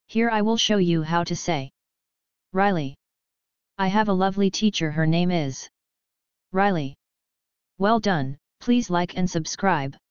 Here I will show you how to say Reilly. I have a lovely teacher, her name is Reilly. Well done, please like and subscribe.